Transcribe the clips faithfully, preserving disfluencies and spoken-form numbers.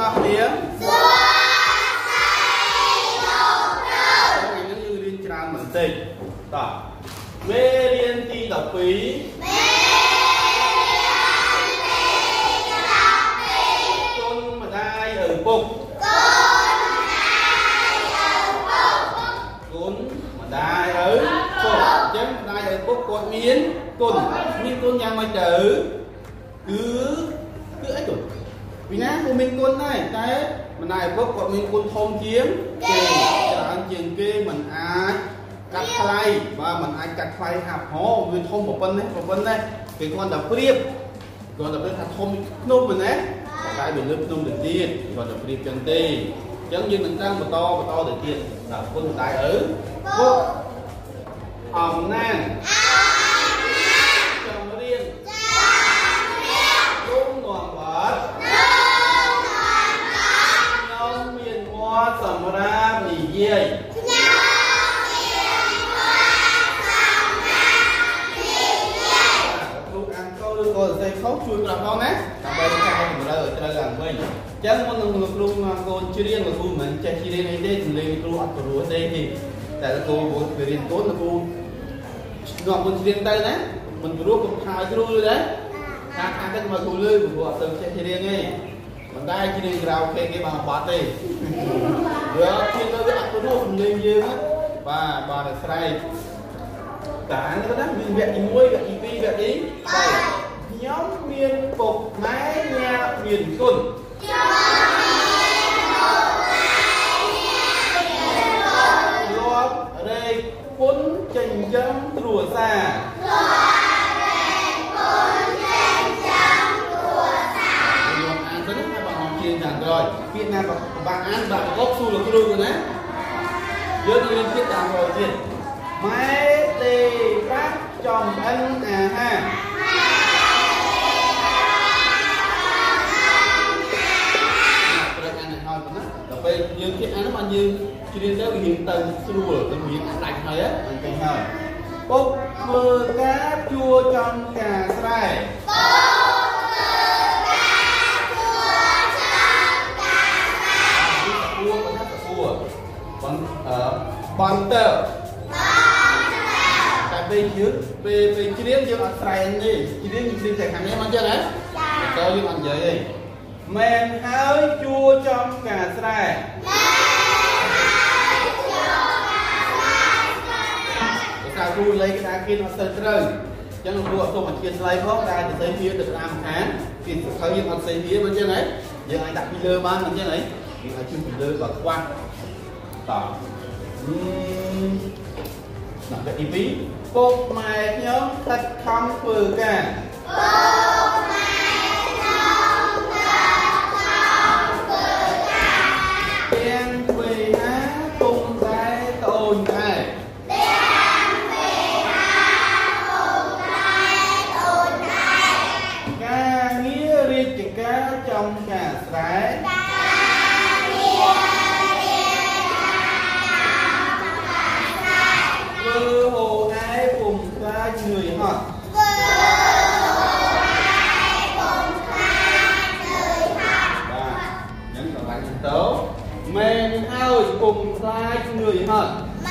Bác miếng mình tình đó mê liên ti đọc phí con mà đai ở bụng con mà đai ở bụng chứ đai ở bụng con miến con miến con nhà mà chữ cứ cứ ấy rồi vì nè của mình con này cái mà này bốc của mình con thông chiếm kề ăn chừng kê mình ai cắt khay và mình ai cắt khay hạp hó mình thông một bên đấy một bên đây cái con đập riệp con đập riệp thật thông nôm mình đấy cái mình lớp nôm được tiền còn đập riệp chân tê chẳng như mình đang một to một to để tiền là con đại ở bốc hòm nan trong riêng cũng còn bớt nhóm miền hoa sầm ra mì dây cô sẽ khóc chui vào con á, làm bài cao mình ra ở chơi làm mình, chẳng có năng lực luôn cô chưa riêng là cô mình chơi chỉ riêng này đây thì lên cô ăn đồ ở đây thì tại là cô muốn về riêng tốt là cô ngọc mình riêng tay đấy, mình rút cũng hai cái đuôi đấy, hai hai cái mà cô lưỡi của cô từng chơi chỉ riêng này, mình đây chỉ riêng rau cái cái bằng bát đây, rồi khi nó bị ăn đồ mình lên dương á, và và là sai, cả nó đó mình vẹn gì muối vẹn gì pi vẹn gì nhóm miền bột mái nhà miền cồn lọt ở đây cuốn chành chấm rùa xa ăn rất là bạn học chiên giản rồi Việt Nam bạn ăn bạn gốc su là cái đôi rồi đấy nhớ đi lên thiết đàng rồi chiên máy tê phát chồng anh à ha bây giờ cái ăn nó bao nhiêu chỉ đến đó hiện tầng xua tầng hiện ăn lạnh thôi á ăn canh hơi bốc mơ cá chua trong cà sài cua con hát cua con bòn tơ cái bên dưới về về chỉ đến chưa ăn sài đi chỉ đến chỉ đến hàng em ăn chưa đấy tôi đi ăn gì men hơi chua trong cà sài sao tôi lấy cái đá kia nó sơn trời chẳng là tôi không mà chia slice khó ra thì thấy phía được làm tháng thì thấy như con xây phía bên trên đấy giờ anh đặt filler ban bên trên đấy thì là chuyên filler và quang tỏ làm cái tí cột mày nhóm thật không vừa cả đen quỳ á tung cái tồn này đen quỳ á tung cái tồn này ca nghĩa riêng chỉ cá trong cà sải ca nghĩa riêng trong cà sải vừa hồ ái cùng ca người họ men ơi cùng sai người hận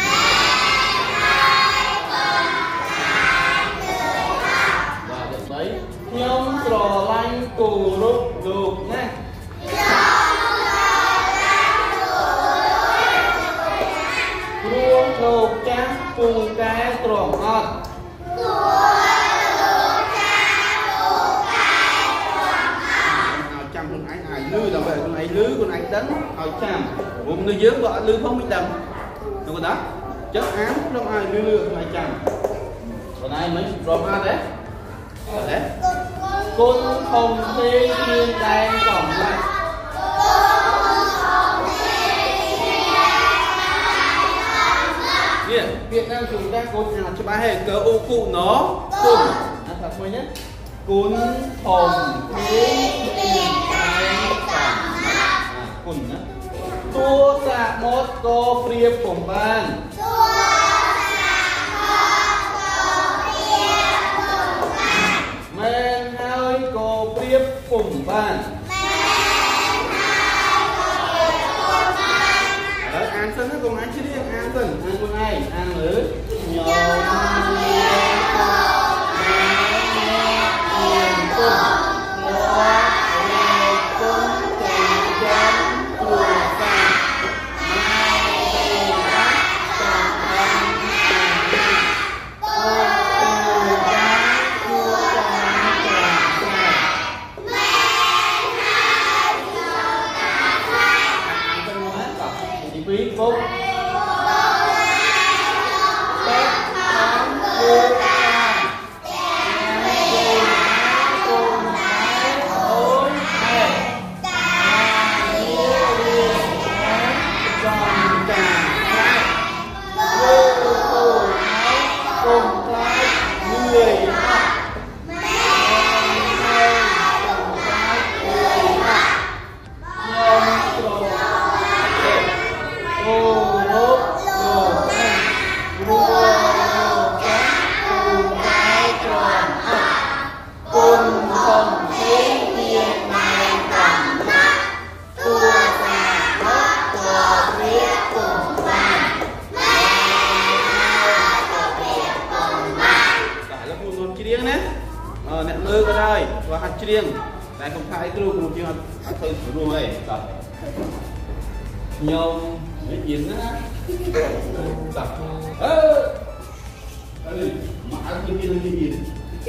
và được đấy nhóm trò lanh cù rút được nhé luôn đồ trắng cùng cái tròn hận lư là về con này lư con này đánh hỏi chàm vùng nơi dưới gọi lư không biết đầm được rồi đó chất án trong ai lư lư con này chàm còn ai mới rồi ra đấy đấy con không thi thiên đang còn lại Việt Nam chúng ta có nhà cho ba hệ cỡ ô cụ nó cùng ăn thật thôi nhé cún hồng thếคุณนะตัวสะมดโตเปรียบผมบ้านตัวสะมดโตเปรียบผมบ้านแมงเฮยโกเปรียบผมบ้านแมงเฮยហើយគាត់ហាត់ច្រៀងតែកុំថាអីគ្រូគ្រូជាងអត់ធ្វើរួមអីបាទខ្ញុំនិយាយណាបាទអឺអីមកអត់និយាយនិយាយ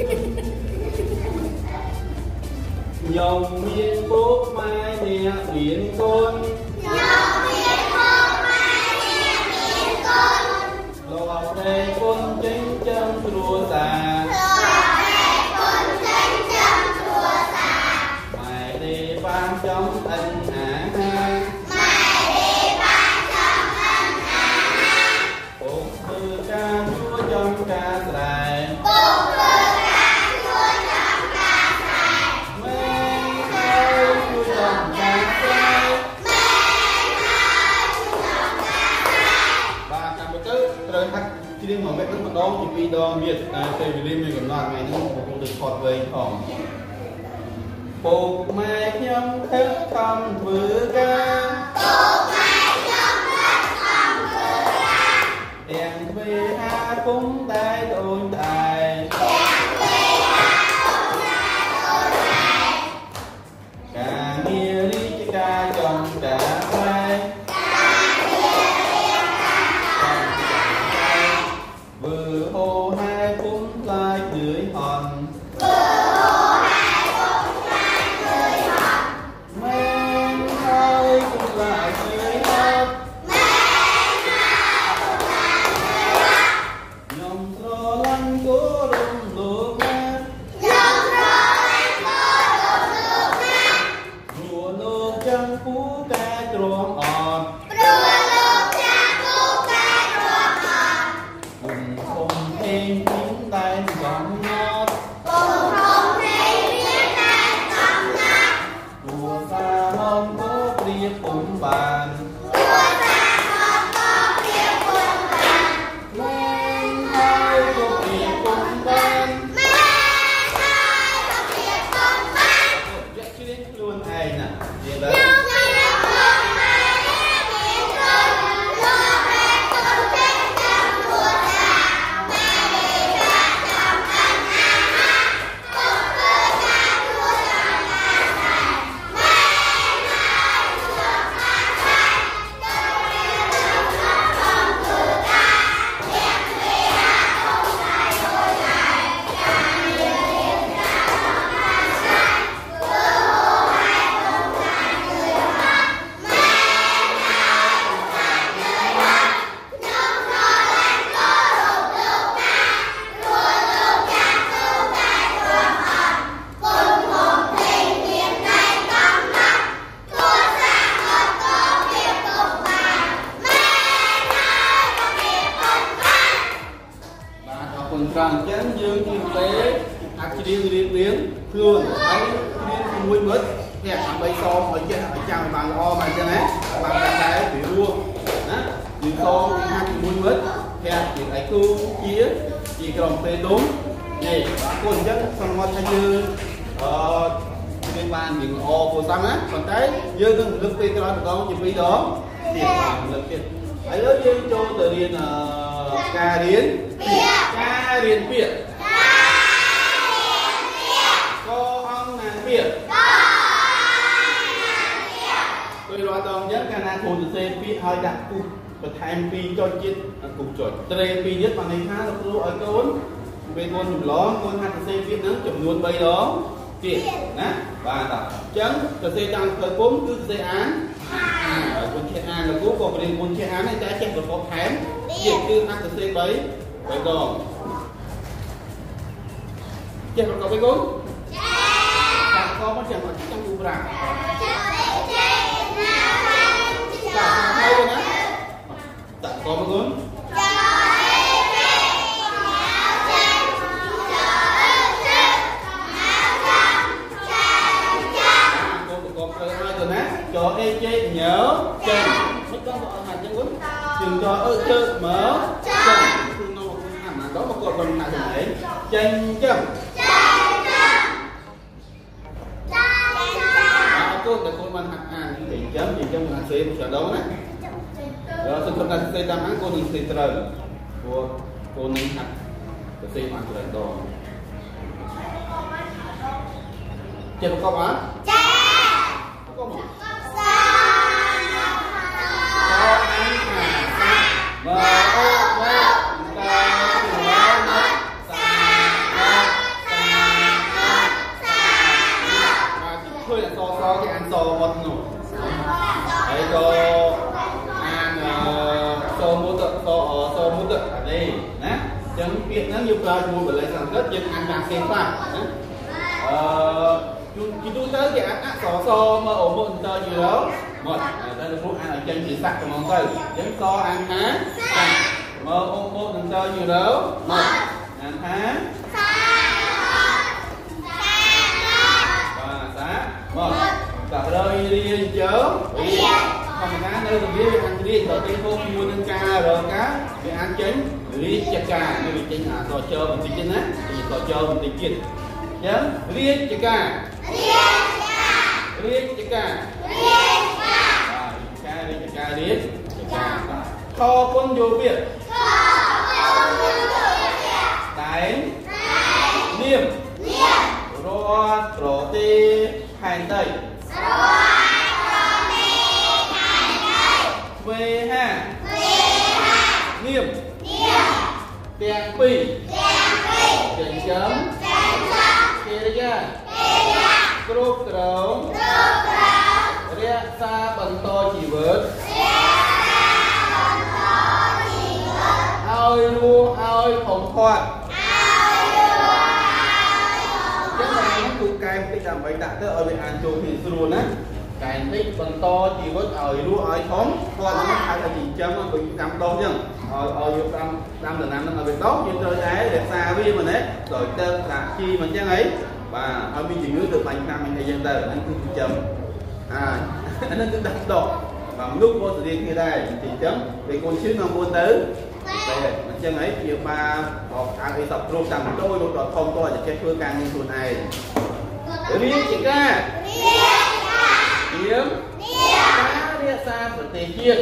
ខ្ញុំមានពុកម៉ែអ្នកមានកូនខ្ញុំមានពុកម៉ែអ្នកមានកូនលោកតែគុណចិញ្ចឹមគ្រួសារលោកតែគុណចិញ្ចឹមគ្រួសារម៉ែទេបានចំអិនអាហារម៉ែទេបានចំអិនអាហារពុកធ្វើការជួយចំការស្រែពុកធ្វើការជួយចំការស្រែម៉ែហើយជួយចំការស្រែម៉ែហើយជួយចំការស្រែបាទតាមទៅត្រូវហាត់ច្រៀងមួយម៉េចទឹកម្ដងជាពីរដងទៀតតែពេលវេលាមានកំណត់ថ្ងៃនេះ僕ទៅថតវែងផងពុកម៉ែខ្ញុំខិតខំធ្វើការពុកម៉ែខ្ញុំខិតខំធ្វើការទាំងធ្វើហាពុំដែរអូនដែរទាំងធ្វើហាពុំដែរអូនដែរការងាររាជការចំការស្រែការងាររាជការចំការស្រែវើហូហែពុំខ្លាចលឿយហន់វើហូហែពុំខ្លាចលឿយហន់មែនហើយពុំខ្លាចលឿយហន់មែនហើយពុំខ្លាចលឿយហន់ខ្ញុំស្រឡាញ់គោរពលោកណាខ្ញុំស្រឡាញ់គោរពលោកណាព្រោះលោកចាំពូកែទ្រាំអត់ព្រោះលោកចាំពូកែទ្រាំអត់គុំគុំเพลงพิมพ์ได้สองนัดគុំគុំเพลงพิมพ์ได้สองนัดตัวสาหอมก็เปรียบผมบานตัวสาหอมก็เปรียบผมบานแม่ให้ก็เปรียบผมบานแม่ให้ก็เปรียบผมบานอยากชื่อเล่นខ្លួនឯងណានិយាយដល់ខ្ញុំមានខ្លួនឯងមានខ្លួនលោកតែគុំចិញ្ចឹមគ្រួសារម៉ែទេបានចំអិនអាហារពុកធ្វើការជួយចំការស្រែម៉ែហើយជួយការស្រែទៅរៀនលោកលោកខំធ្វើការទាំងធ្វើហាពុំដែរអូនដែរការងាររាជការចំការស្រែធ្វើហូហែពុំខ្លាចលឿយហន់ម៉ែហើយពុំខ្លាចលឿយហន់ខ្ញុំស្រឡាញ់គោរពលោកណាព្រោះលោកចាំពូកែទ្រាំអត់គុំគុំเพลงพิมพ์ได้កំណត់ទូរស័ព្ទអត់ក៏เปรียบពុំបានម៉ែហើយក៏เปรียบពុំបានបាទអរគុណច្រើនអញ្ចឹងយើងជិះពេលអាច្រៀងរៀបរៀងខ្លួនហើយរៀនជាមួយមិត្តនេះដើម្បីសងឲ្យចេះឲ្យចាំឲ្យបានល្អមកអញ្ចឹងណាបានតែពីរោះណាយើងសងហាត់ជាមួយមិត្តភ័ក្រជាដៃគូជាជាក្រុមពេលដុំនេះបាទគុណអញ្ចឹងសង្កត់ថាយើងអឺយើងបានរៀងល្អពូសាំណាប៉ុន្តែយើងនឹងរំលឹកពេលក្រោយម្ដងជាពីរដងទៀតបាទរំលឹកទៀតហើយឥឡូវយើងចូលទៅរៀនការរៀនការរៀនពាក្យកអង្គណាពាក្យដោយរាល់ដងអញ្ចឹងកាលណាគ្រូសរសេរពាក្យឲ្យដាក់គូបន្ថែមពីរចុចទៀតគូចុចត្រេពីរទៀតបានន័យថាលោកគ្រូឲ្យកូនពេលកូនចម្លងកូនហាត់សរសេរពាក្យហ្នឹងចំនួនបីដងទៀតណាបាទអញ្ចឹងសរសេរតាមផ្លូវពុំគឺសរសេរអានអានគុណចេះអានលោកគ្រូក៏បរៀនគុណចេះអានតែចេះប្រកបថែមទៀតគឺហាត់សរសេរបីបីដងចេះប្រកបបីកូនចេះប្រកបមកចេះមកចាំគ្រូប្រាំចេះចេះណាបាទហើយណាតាក់កមកកូនចាចអេជេញើចេញមិនក៏អត់ថាអញ្ចឹងវិញជើងចអឺជើមើចេញគឺនៅអាណាដល់មកគាត់គាត់ណាចំណេញចេញចឹងចេញចឹងចេញចឹងអត់គូតែគូបានហាត់អានចេញចឹងចេញចឹងមិនសេមួយច្រើនដងណាដល់សុខភាពសេតាមអានគូនឹងសេត្រូវព្រោះគូនឹងហាត់សេបានច្រើនដងចេះប្រកបអត់ចាប្រកបមកសអអានខាសាមើអូមើតើមើសាឃើញអក្សរសគេអានសមុតនោះហើយក៏អានសមុតសអសមុតអានេះណាចឹងពាក្យហ្នឹងយើងប្រើជាមួយបាលីសំស្ក្រឹតយើងអានតាមគេខ្លះណាអឺជួនទូទៅគេអានអក្សរសមកអូមុតតើយូរមកតែលោកគ្រូអានឲ្យចេញជាសាក់ហ្មងទៅចឹងសអានថាសាក់មកអូមុតតើយូរមកអានថាសាមកតែដល់រៀនជើរៀនធម្មតានៅរបៀបអានរៀនទៅទីពោមួយនឹងការរកការវាអានចេញរៀនចការនៅវាចេញអាតជើបន្តិចទៀតណាតជើបន្តិចទៀតអញ្ចឹងរៀនចការរៀនចការរៀនចការរៀនចការរៀនចការខគុណយោពាក្យខគុណយោពាក្យតែងនាមនាមរដ្ឋប្រទេសខែដីស្រួលប្រទេសខែដីស្វេហាស្វេហានាមនាមទាំងពីរទាំងពីរចិញ្ចឹមចិញ្ចឹមកិរិយាកិរិយាគ្រប់គ្រងគ្រប់គ្រងរក្សាបន្តជីវិតរក្សាបន្តជីវិតឲ្យរស់ឲ្យផុតផុតគូកែបន្តិចដើម្បីដាក់ទៅឲ្យវាអានចូលគ្នាស្រួលណាកែបន្តិចបន្តជីវិតឲ្យរស់ឲ្យធំគាត់នឹងហៅថាចិញ្ចឹមដូចដាំដុះអញ្ចឹងឲ្យឲ្យយកដាំដាំដំណាំនឹងឲ្យវាដុះយើងត្រូវតែរក្សាវាមែនទេដោយទៅដាក់ជីមិនអញ្ចឹងហីបាទឲ្យមានជំងឺទៅបាញ់តាមអីអញ្ចឹងទៅហ្នឹងគឺចិញ្ចឹមអាហ្នឹងគឺដាំដុះបាទមនុស្សក៏ស្រៀងគ្នាដែរចិញ្ចឹមពេលកូនឈឺនាំមុនទៅតែអញ្ចឹងហីជាបាអត់អានអីសពគ្រប់តាមតូចលោកដល់ធំតើចេះធ្វើការងារខ្លួនឯងរៀនជាការរៀនជាការរៀនការរក្សាប្រទេសជាតិ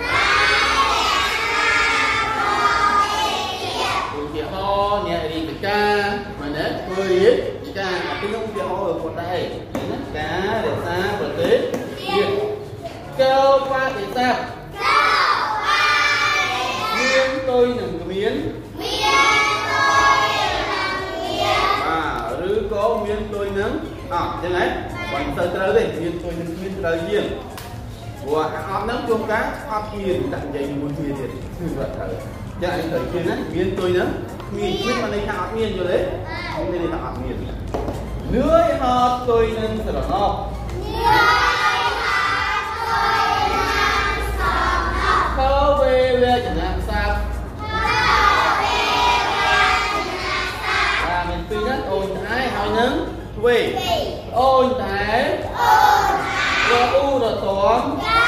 ឧទាហរណ៍អ្នករៀនជាការមែនទេធ្វើរៀនជាការអាពីនោះឧទាហរណ៍គាត់ដែរណាការរក្សាប្រទេសជាតិកោបដិសេធមានទុយនឹងគ្មានមានទុយនឹងមានបាទឬក៏មានទុយនឹងអត់ចឹងហ៎បើមិនទៅត្រូវទេមានទុយនឹងគ្មានត្រូវជាងព្រោះអត់ហ្នឹងជួនកាលអត់មានដាក់និយាយមួយគ្នាទៀតគឺវាត្រូវចឹងឯងត្រូវជាណាមានទុយនឹងគ្មានគ្មានមិនន័យថាអត់មានយល់ទេមានន័យថាអត់មាននឿយហត់ទុយនឹងស្រណោះនឿយហត់ទុយនឹងស្រណោះទៅវេវេចំណាក់សាប់ពីហ្នឹងអូនតែហើយនឹងវេអូនតែអូនតែរអ៊ូរតំ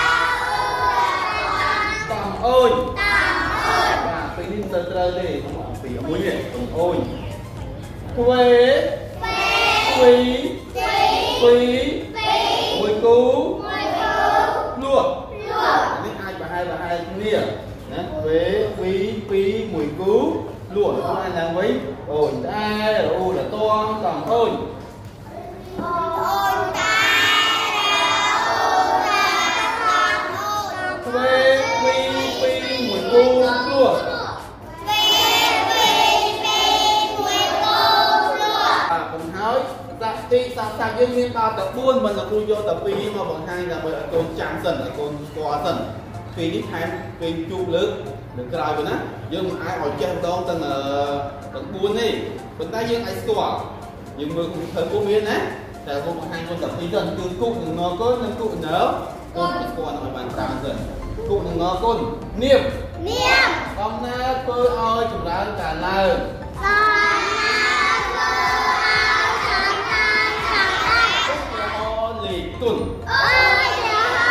តំអូនតំអូនបាទពីនេះទៅត្រូវទេពីមួយនេះអូនទ្វេពីពីមួយគូមួយគូលួលួនេះអាចប្រហែលប្រហែលគ្នាណាទ្វេពីពីមួយគូលួខ្លួនឡើងវិញអូនតែអូនតងតំអូនអូនតែអូនតែទ្វេពីពីមួយគូលួទ្វេពីពីមួយគូលួបាទខ្ញុំហើយសាក់ទីសាក់សាក់យើងមានដល់តែបួនមិនលោកគ្រូយកតែពីរមកបង្ហាញដើម្បីឲ្យកូនចាំសិនឲ្យកូនស្គាល់សិនពេលនេះថែមពេលជួបលើកលើក្រោយទៅណាយើងមិនអាចឲ្យចេះម្ដងទាំងទាំងបួនទេប៉ុន្តែយើងអាចស្គាល់យើងមើលធ្វើគូមានណាតែគូបង្ហាញកូនតែពីរទៅគឺគូនឹងងកូននិងគូណើកូនស្គាល់ឲ្យបានច្រើនទៅគូនឹងងកូននាមនាមកំណើធ្វើឲ្យចម្រើនការឡើងកំណើធ្វើឲ្យចម្រើនការឡើងអូលេខគុណអូលេខ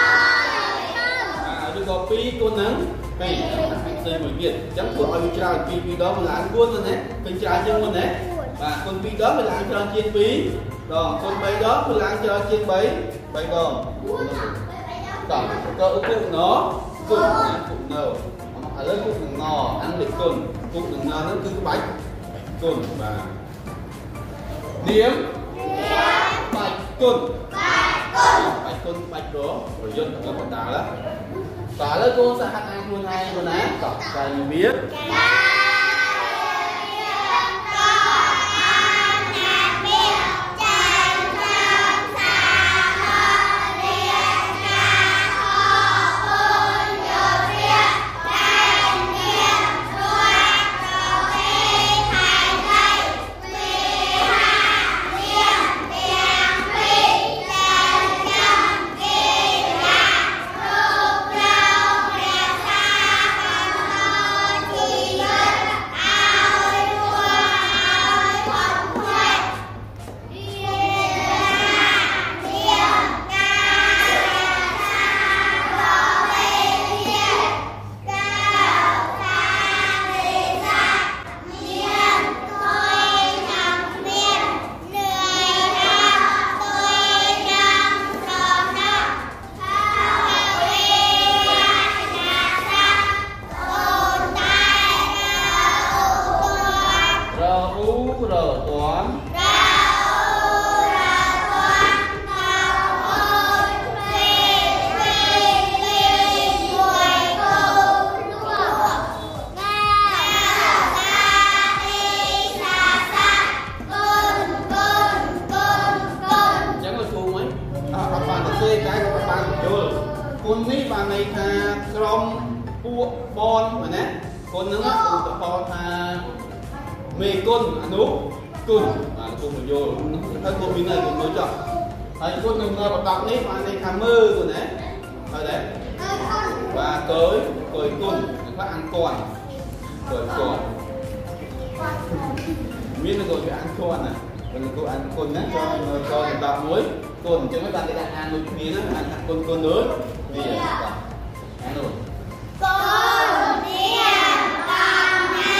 គុណឬក៏ពីរគុណនឹងពីរផ្សេងមួយទៀតអញ្ចឹងធ្វើឲ្យវាច្រើនពីរពីរដងឡើងបួនទៅណាពេញច្រើនជាងមុនណាបាទគុណពីរដងវាឡើងច្រើនជាងពីរដងគុណបីដងវាឡើងច្រើនជាងបីបីដងតោះក៏ឧបណោគុណណាគុណណោឥឡូវគុណនឹងណោអានលេខគុណគុណនឹងណោហ្នឹងគឺក្បាច់គុណបាទនាមបាច់គុណបាច់គុណបាច់ប្រប្រយុទ្ធរបស់បណ្ដាឡាតើឥឡូវកូនសហការខ្លួនឯងខ្លួនណាតោះតែវាគុណនេះបានន័យថាក្រុមពួកបនមែនទេគុណហ្នឹងឧទាហរណ៍ថាមេគុណអនុគុណបាទគុណបញ្យល់ហើយគុណវិន័យគុណយល់ចុះហើយគុណនៅនៅប្រដាប់នេះបានន័យថាមើលគុណណាហើយដែរបាទកយកយគុណខ្លះអង្គន់កយគុណមាននៅកយវាអង្គន់ណាមិនគួរអានគុណណាចូលនៅចូលប្រដាប់មួយគុណអញ្ចឹងបានគេដាក់អានដូចគ្នាណាអានថាគុណគុណដូចវាបាទអាននោះគុណនេះតាមណា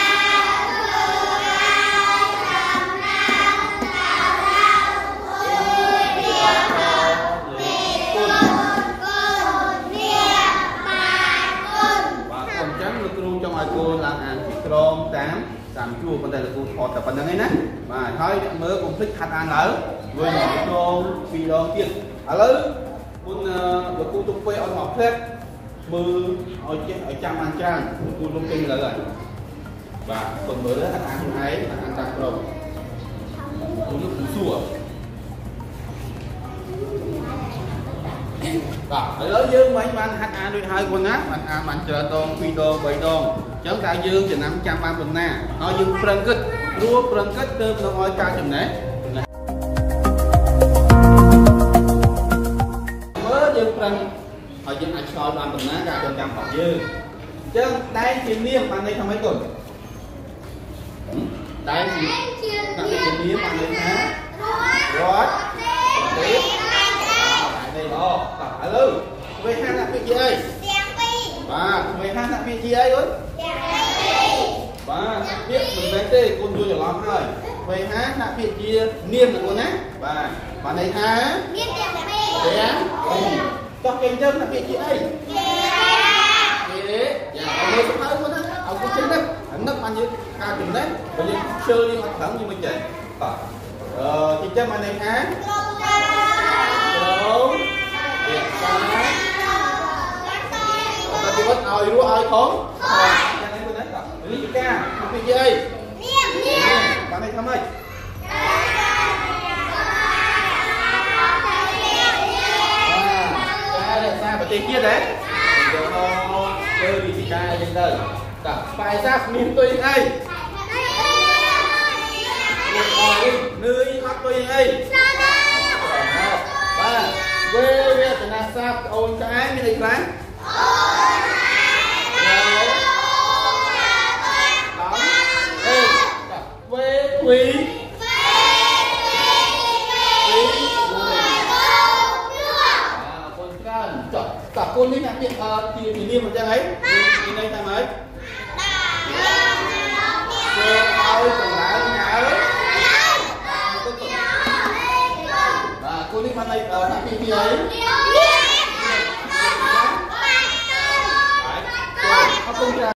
តាមជួរប៉ុន្តែលោកគ្រូថតតែប៉ុណ្្នឹងឯណាបាទហើយមើលកុំភ្លេចខាត់អានឡើងវិញដងពីរដងទៀតឥឡូវមុនលោកគ្រូទុកពេលអត់មកផ្លែតមើលឲ្យចេះឲ្យចាំបានច្រើនលោកគ្រូលុបពេញលើហើយបាទកុំមើលអានអានខ្លួនឯងអានតាមក្រុមគ្រូលោកគ្រូសួរបាទឥឡូវយើងមិនបានហាត់អានដូចហើយគាត់ណាបានអានបានច្រើនដងពីរដងបីដងអញ្ចឹងតើយើងចំណាំចាំបានប៉ុណ្ណាហើយយើងប្រឹងគិតព្រោះប្រឹងគិតទើបនឹងឲ្យការចំណេះមើលយើងប្រឹងហើយយើងអាចឆ្លើយបានប៉ុណ្ណាការចងចាំរបស់យើងអញ្ចឹងដែងជានាមបានន័យថាម៉េចគាត់ដែងជានាមបានន័យថារត់ទេđây đó, alo, về hai là việc gì đây? Ba, về hai là việc gì đây rồi? Ba, biết mình bé tê, con vui lắm rồi. Về hai là việc gì? Niêm là con á. Ba, bạn này hả? Niêm tiền là cho kênh chân là việc gì đây? Kế. Dạ, ông ơi, sao con á? Ông có chân đấy. Anh nấp ăn như ca chừng đấy. Bây giờ chơi đi hoạt động như mình chạy. Ờ, thì chân bạn này hả? Đúng. Đẹp quá. Ta chỉ bắt ơi đua ơi không? Rồi, cha này bên đấy rồi. Lý chữ ca, học cái gì? Niêm, niêm. Bạn này thăm ơi. Ca là sao? Bạn tên kia đấy. Rồi thôi, chơi đi chữ ca lên đây. Cả bài ra niêm tôi ngay. Nơi học tôi ngay. Ba. Quê về từ nào sao ôn cái mới đi bán ôn cái đó ê quê quý cả con đi nhặt tiền thì thì niêm một trang ấy thì đây thằng ấy ôi còn lại nhà ấy cô đi vào đây ở tại cái gì ấy không